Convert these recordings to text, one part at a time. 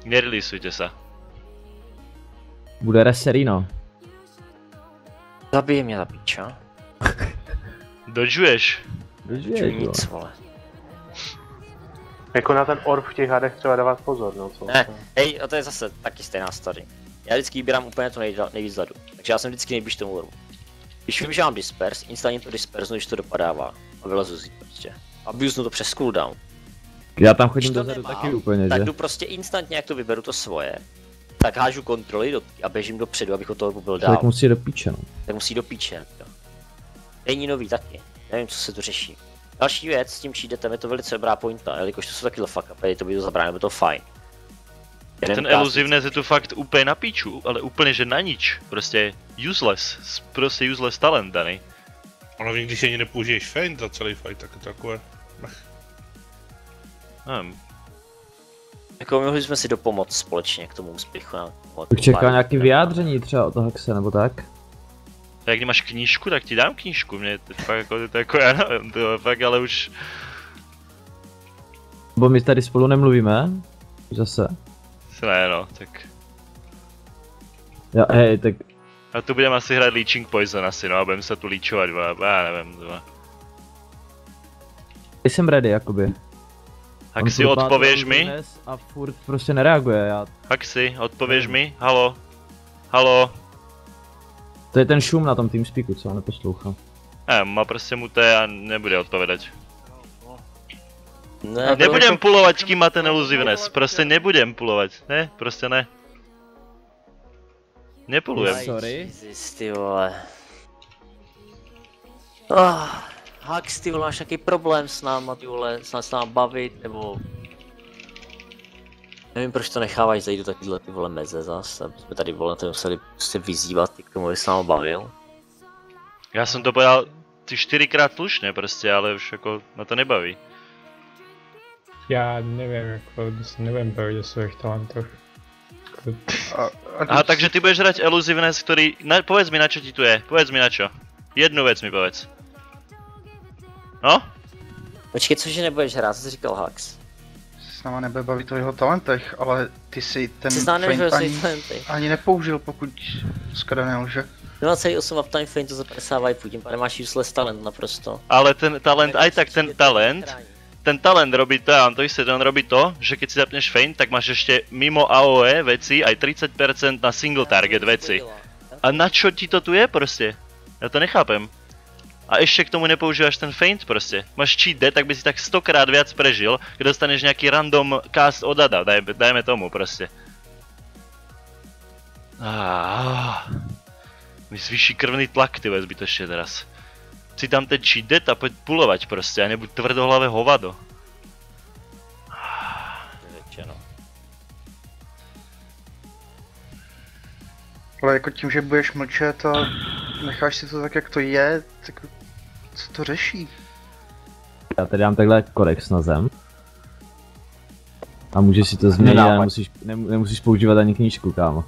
Nereleaseujte sa. Bude reserino. Zabije mě ta piča. Dodžuješ? Dožiješ, Nic, vole. Jako na ten orb v těch hadech třeba dávat pozor, no co? Ne, hej, a to je zase taky stejná story. Já vždycky vybírám úplně to nejvíc zadu. Takže já jsem vždycky nejblíž tomu orbu. Když vím, že mám dispers, instantně to dispersnu, když to dopadává. A vylezu si prostě. A vyuznu to přes cooldown. Já tam chodím Když to dozadu nemám, taky úplně, tak že? jdu prostě instantně, jak to vyberu to svoje. Tak hážu kontroly a běžím dopředu, abych od toho byl dál. Člověk musí do píče, no. Tak musí do píče. Jo. Není nový taky. Nevím, co se tu řeší. Další věc, s tím cheatem je to velice dobrá pointa, jelikož to jsou taky fuck upy, to by to zabránilo, by to fajn. Ten Elusivness je tu fakt úplně na píču, ale úplně že na nič. Prostě useless talent daný. Hlavně když ani nepoužiješ feint za celý fight, tak je to takové. Nevím. Jako mohli jsme si dopomoct společně k tomu úspěchu. Tak čeká nějaký vyjádření třeba od toho Hexe nebo tak? Jak nemáš knížku, tak ti dám knížku, mě to fakt jako, to jako já nevím, to fakt ale už... Bo my tady spolu nemluvíme? Zase. Ne no, tak... Jo, hej, tak... A tu budeme asi hrát Leeching Poison asi no a budeme se tu líčovat, já nevím, Jsem ready, jakoby. Haxi, odpověš mi? A furt prostě nereaguje, já... Haxi, odpověš mi? Halo? Halo? To je ten šum na tom TeamSpeaku, co já neposlouchám. Má prostě muté a nebude odpovědat. Ne, Nebudem pulovat, kým má ten Elusiveness, prostě nebudem pulovat, ne, prostě ne. Nepulujem. Sorry. Jezus, ty vole. Hax, ty vole, máš nějaký problém s náma, ty vole, s náma bavit, nebo... Nevím, proč to nechávají zajít do takovýhle ty vole meze zas, aby jsme tady vole to museli prostě vyzývat ty k tomu, aby s náma bavil. Já jsem to povedal ty 4krát slušně prostě, ale už jako na to nebaví. Já nevím, jako se nevím bavit o svých talentech. Aha, takže ty budeš hrať Elusiveness, ktorý... Povedz mi na čo ti tu je, povedz mi na čo. Jednu vec mi povedz. No? Počkej, cože nebudeš hrát, co jsi říkal Hax? S náma nebude bavit o jeho talentech, ale ty si ten feint ani nepoužil, pokud skoro nelže. 2,8 uptime feintu za 50 wipeů, tím pádem máš useless talent naprosto. Ale ten talent, aj tak ten talent robí to, to isté, on robí to, že keď si zapneš feint, tak máš ešte mimo AOE veci aj 30% na single target veci. A na čo ti to tu je prostě? Ja to nechápem. A ešte k tomu nepoužívaš ten feint prostě. Máš cheat dead, tak by si tak 100krát viac prežil, keď dostaneš nejaký random cast od Ada, dajme tomu prostě. Mi zvýší krvný tlak, ty zbytočne teraz. Si tam ten cheat dead a poď pulovať prostě a nebuď tvrdohlavé hovado. Ale jako tím, že budeš mlčet a necháš si to tak, jak to je, tak co to řeší? Já tady dám takhle korex na zem. A můžeš si to změnit a nemusíš používat ani knížku, kámo.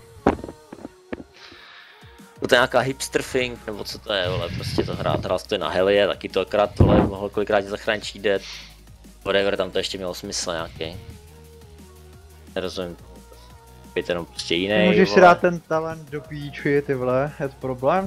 To je nějaká hipster thing, nebo co to je, vole, prostě to hrál to je na Helie, taky to akorát tohle mohl kolikrát zachránit cheat dead. Whatever, tam to ještě mělo smysl nějaký. Nerozumím. Je jenom prostě jiný. Můžeš si dát ten talent do píči, ty vole, je to problém?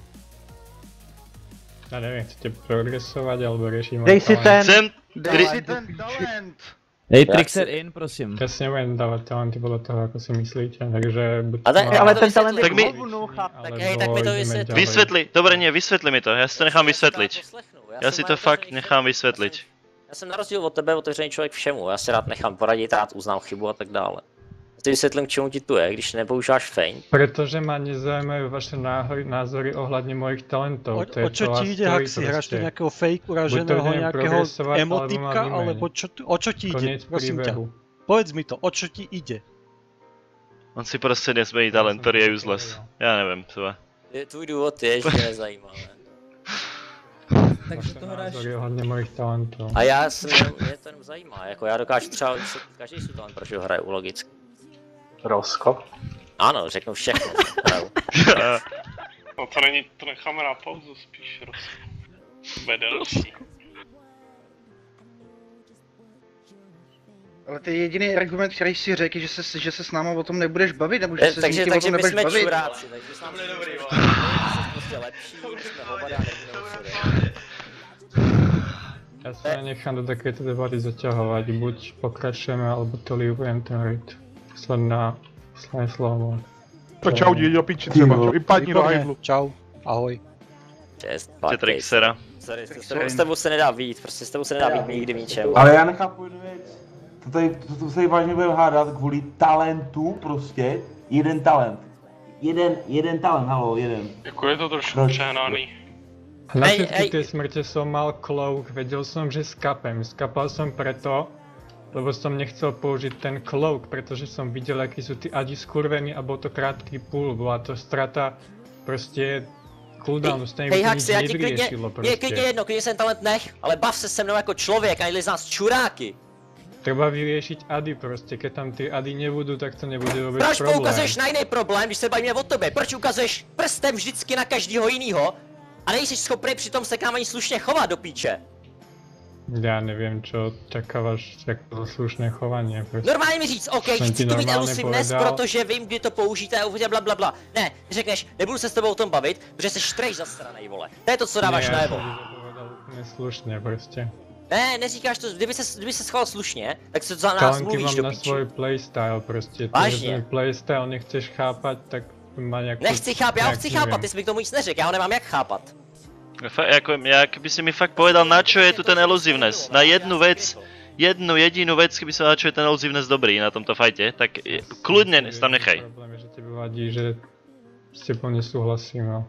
Já nevím, chcete progresovat, alebo řeším Dej si ten! Dej si ten talent! Hej, Trixer in, prosím. Přesně budem dávat talenty podle toho, jako si myslíte, takže buď Ale ten talent Tak je mi- hovno, Tak hej, tak mi to vysvětli. Vysvetli, dobre nie, vysvetli mi to, ja si to nechám vysvetliť. Ja si to fakt nechám vysvetliť. Já jsem na rozdíl od tebe otevřený člověk všemu, já si rád nechám poradit, rád uznám chybu a tak dále. Já si vysvětlím, k čemu ti tu je, když nepoužíváš feint. Protože ma nezajímají vaše názory ohledně mojich talentů. O čo ti ide, Haxi? Hráš tu nějakého fake uraženého, nějakého emotika, alebo o čo ti ide, prosím ťa? Povedz mi to, o čo ti ide? On si prostě nesmí talent, ktorý je useless. Ja nevím, třeba. Tvůj důvod je, že mě nezajímá. Takže to hráš ohledně mojich talentů. A já jsem, mě to jenom zajímá, jako já dokážu třeba každý svůj talent, proč ho hraju logicky. Rosko? Ano, řeknu všechno, hraju. No to necháme na pauzu spíš, bude delší. Ale to je jediný argument, který si řekl, že se s náma o tom nebudeš bavit, nebo že se takže, s nikým o tom nebudeš bavit. čuráci, takže jsme dobrý, prostě lepší, jsme hovada, Já se nechám do takéto debaty zaťahovat, buď pokračujeme, alebo to líbujem ten raid. Sled na slovo. To čau, jdi do piči třeba, i padni do hajzlu. Čau, ahoj. Čest, Trixera. Sorry, s tebou se nedá vyjít, prostě s tebou se nedá vyjít nikdy v ničem. Ale já nechápu jednu věc. To se vážně budeme hádat kvůli talentu prostě. Jeden talent. Jeden talent, halo, jeden. Jako je to trošku přehnaný. Na všetky tie smrte som mal cloak, vedel som, že skapem. Skapal som preto, lebo som nechcel použiť ten cloak, pretože som videl, akí sú tí adi skurvení a bol to krátký půl, bola to strata prostě cooldownu, stejně by to nic nevyriešilo prostě. Je klidně jedno, klidně jsem talent nech, ale bav se se mnou jako člověk a nedělej z nás čuráky. Treba vyriešiť ady prostě, keď tam ty ady nebudú, tak to nebude vůbec Proč problém. poukazuješ na jiný problém, když se bavíme o tobě? Proč ukazuješ prstem vždycky na každýho jinýho? A nejsi schopný při tom sekávání slušně chovat do píče. Já nevím, čo čakávaš jako slušné chování. Prostě. Normálně mi říct, OK, chci to mít elusiveness, protože vím, kdy to použijete a bla bla bla. Ne, řekneš, nebudu se s tebou o tom bavit, protože jsi štrejš zasranej, vole. To je to, co dáváš najevo. Ne, já jsem to povedal úplně slušně prostě. Ne, neříkáš to, kdyby se schoval slušně, tak se to za nás mluvíš do mám píči. na svůj playstyle prostě. Vážně? Ten playstyle nechceš chápat, tak má nějakou... Nechci chápat, já ho chci chápat, ty jsi mi k tomu nic neřekl, já ho nemám jak chápat. Keby si mi fakt povedal, na čo je tu ten elusiveness. Na jednu jedinú vec, keby som na čo je ten elusiveness dobrý na tomto fajte, tak kľudne tam nechaj. Problém je, že tebe vadí, že s tebou nesouhlasím, no.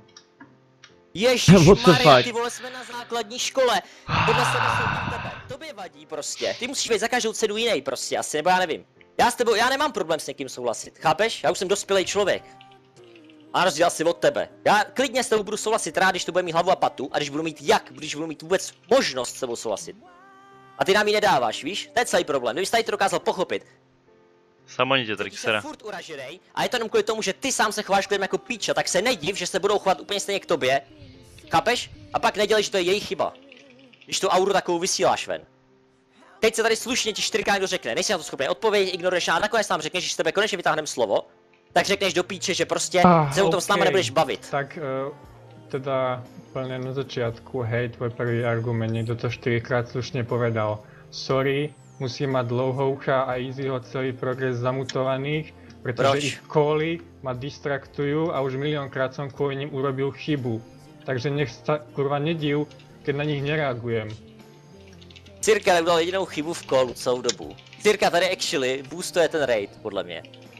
Ježišmarja, ty vole, jsme na základní škole. Podle sebe soudím tebe. Tobě vadí prostě. Ty musíš být za každou cenu jiný prostě asi, nebo já nevím. Já nemám problém s někým souhlasit, chápeš? Já už jsem dospělý člověk. A rozdíl si od tebe. Já klidně s tebou budu souhlasit rád, když to bude mít hlavu a patu, a když budu mít vůbec možnost s tebou souhlasit. A ty nám ji nedáváš, víš? To je celý problém, kdybys tady to dokázal pochopit. Samonite Trixera. Furt uraženej a je to jenom kvůli tomu, že ty sám se chováš k lidem jako píča, tak se nediv, že se budou chovat úplně stejně k tobě. Chápeš? A pak nedělej, že to je jejich chyba. Když tu auru takovou vysíláš ven. Teď se tady slušně ti 4krát někdo řekne, nejsi na to schopný odpovědět, ignoruješ a nakonec nám řekneš, že s tebe konečně vytáhneme slovo, tak řekneš do píče, že prostě se o tom s náma nebudeš bavit. Tak teda úplně na začátku, hej, tvoj prvý argument, někdo to 4krát slušně povedal. Sorry, musím mať dlouhoucha a Easyho celý progres zamutovaných, protože ich cally ma distraktujú a už miliónkrát som kvôli nim urobil chybu. Takže nech sa kurva nediv, keď na nich nereagujem. Cirka neudělal jedinou chybu v callu celou dobu. Cirka tady actually boostuje ten raid, podle mě.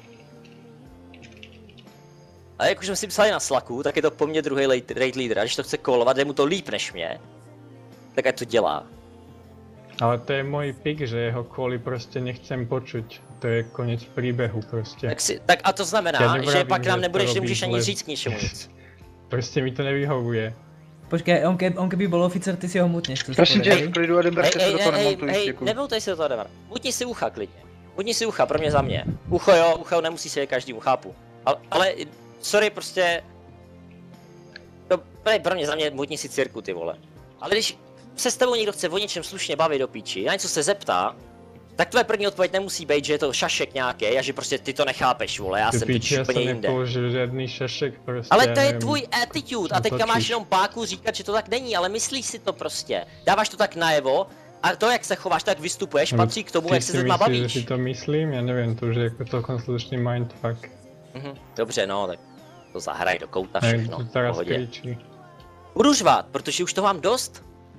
A jak už jsme si psali na Slacku, tak je to po mně druhý raid leader, a když to chce callovat, jde mu to líp než mě, tak ať to dělá. Ale to je můj pik, že jeho cally prostě nechcem počuť. To je konec příběhu prostě. Tak a to znamená, že pak nám nemůžeš ani říct k ničemu nic. Prostě mi to nevyhovuje. Počkej, on keby byl oficer, ty si ho mutneš. Prosím tě, v klidu, Edember, se do toho nemontuješ, děkuji. Nemontuješ se do toho, Edember. Mutni si ucha klidně. Mutni si ucha, pro mě za mě. Ucho nemusí se každému, chápu. Ale, sorry, prostě... To pro mě za mě mutni si cirku, ty vole. Ale když se s tebou někdo chce o něčem slušně bavit do píči, na něco se zeptá, tak tvoje první odpověď nemusí být, že je to šašek nějaký a že prostě ty to nechápeš, vole, já jsem teď úplně jinde. Nepoužil žádný šašek prostě. Ale to je tvůj attitude a teďka máš jenom páku říkat, že to tak není, ale myslíš si to prostě. Dáváš to tak najevo a to, jak se chováš, tak vystupuješ, patří k tomu, jak se s lidma bavíš. Ty si to myslím? Já nevím, to už je jako celkom slušný mindfuck. Dobře, no, tak to zahraj do kouta všechno, v pohodě. Budu řvát, protože už to mám dost.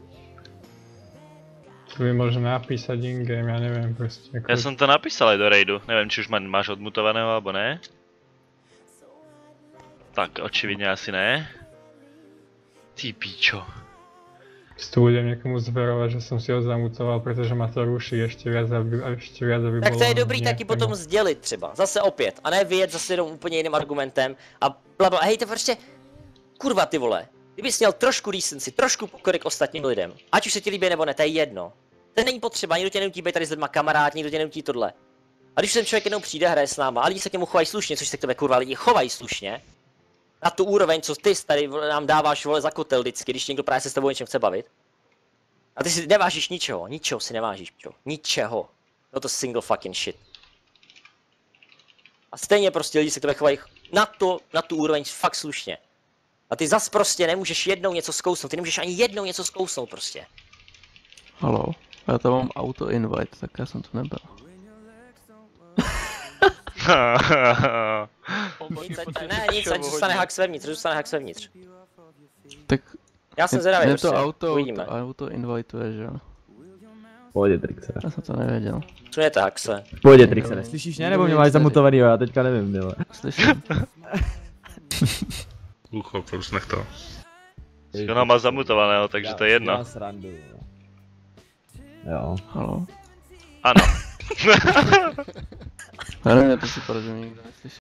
To by možno napísať in-game, ja neviem proste. Ako... Ja som to napísal aj do raidu, neviem či už máš odmutovaného alebo ne. Tak, očividne asi ne. Ty píčo. Si to budem niekomu zverovať, že som si ho zamutoval, pretože ma to ruší ešte viac, aby bolo... Tak to je dobrý taky potom sdělit třeba, zase opět, a ne vyjet zase jenom úplně jiným argumentem a blabla, hej to prostě, kurva ty vole. Kdybys měl trošku decency, trošku pokory k ostatním lidem, ať už se ti líbí nebo ne, to je jedno. To není potřeba, nikdo tě nenutí být tady s lidma kamarád, nikdo tě nenutí tohle. A když ten člověk jednou přijde, hraje s náma a lidi se k němu chovají slušně, což se k tebe kurva lidi chovají slušně, na tu úroveň, co ty tady nám dáváš vole za kotel vždycky, když někdo právě se s tebou něčem chce bavit. A ty si nevážíš ničeho si nevážíš, čo? Ničeho. No to single fucking shit. A stejně prostě lidi se k tebe chovají na tu úroveň fakt slušně. A ty zas prostě nemůžeš jednou něco zkousnout, ty nemůžeš ani jednou něco zkousnout prostě. Haló, já tam mám auto invite, tak já jsem to nebyl. Ne, nic, ať zůstane hack svevnitř, Tak já jsem zvědavý, mě prostě, to uvidíme. auto invituje, že jo? Pohodě, Trixe. Já jsem to nevěděl. Čujete haxe? Pohodě, Trixe, neslyšíš mě, nebo mě máš zamutovaný, já teďka nevím, jo. Slyším. Uchop, už nech to. Ona má zamutovaného, takže to je jedno. Jo. Haló. Ano. Já nevím, to si porozumím, nikdo neslyší.